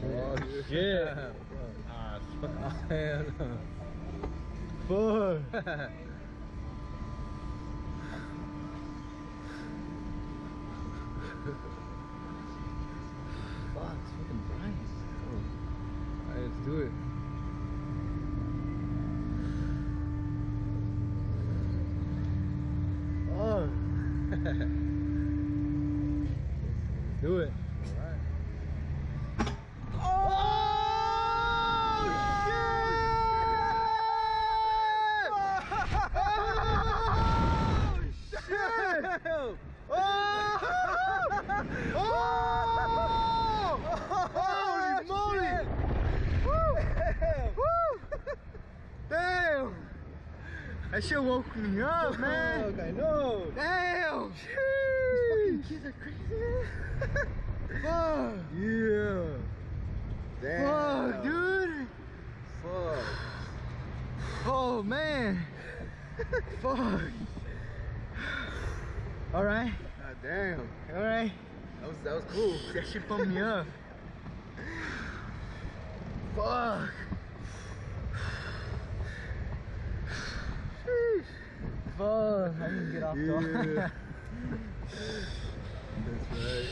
Oh, shit. Ah, hell no. Fuck. Fuck, it's fucking nice. Alright, let's do it. Oh. Do it. Alright. Holy moly! Damn! That shit woke me up, man. Fuck, I know. Damn! These fucking kids are crazy, man. Fuck! Yeah. Damn. Fuck, dude! Fuck. Oh man! Fuck! Alright, God damn. alright. That was cool. That shit pumped me up. Fuck! Fuck! I need to get off though. Yeah. That's right.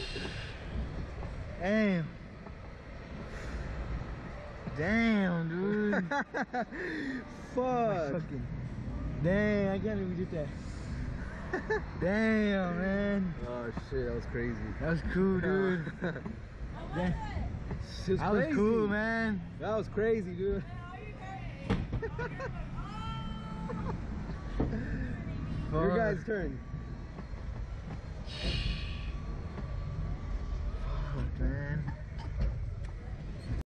Damn. Damn, dude. Fuck. Fucking. Damn, I can't believe we did that. Damn, man. Oh shit, that was crazy. That was cool, dude. That That was cool, man. That was crazy, dude. Your Fuck. guys' turn. Fuck, man.